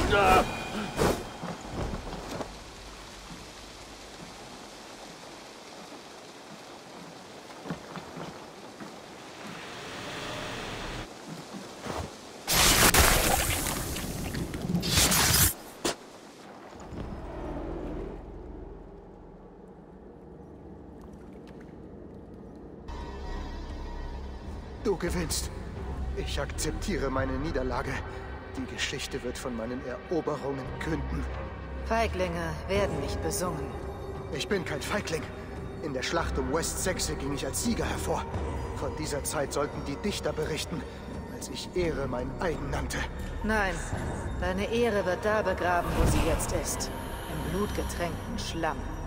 Du gewinnst. Ich akzeptiere meine Niederlage. Die Geschichte wird von meinen Eroberungen künden. Feiglinge werden nicht besungen. Ich bin kein Feigling. In der Schlacht um West Saxe ging ich als Sieger hervor. Von dieser Zeit sollten die Dichter berichten, als ich Ehre mein eigen nannte. Nein, deine Ehre wird da begraben, wo sie jetzt ist. Im blutgetränkten Schlamm.